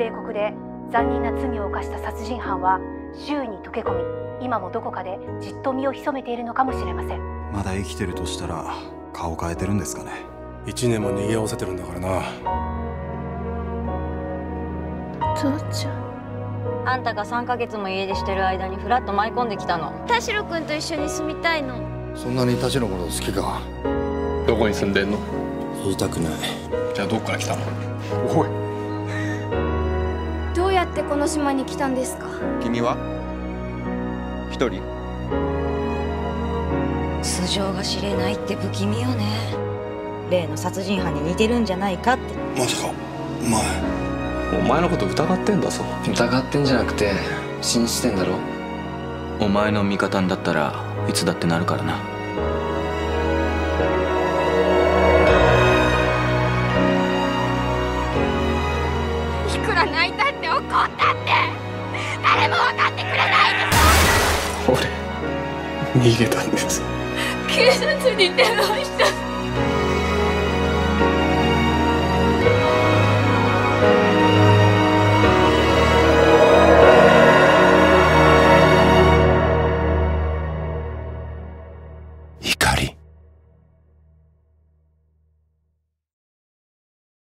冷酷で残忍な罪を犯した殺人犯は周囲に溶け込み、今もどこかでじっと身を潜めているのかもしれません。 まだ生きてるとしたら顔変えてるんですかね。 1年も逃げおせてるんだからな。 父ちゃん、 あんたが3ヶ月も家出してる間にフラッと舞い込んできたの。 田代君と一緒に住みたいの。 そんなに田代のこと好きか？ どこに住んでんの？ 言いたくない。 じゃあどっから来たの？おい、 どうやってこの島に来たんですか？ 君は一人？ 素性が知れないって不気味よね。例の殺人犯に似てるんじゃないかって。 まさかお前のこと疑ってんだぞ。 疑ってんじゃなくて信じてんだろ。 お前の味方にだったらいつだってなるからな。 いくら泣いたって怒ったって誰も分かってくれないでし俺逃げたんです。 ょ。警察に電話した。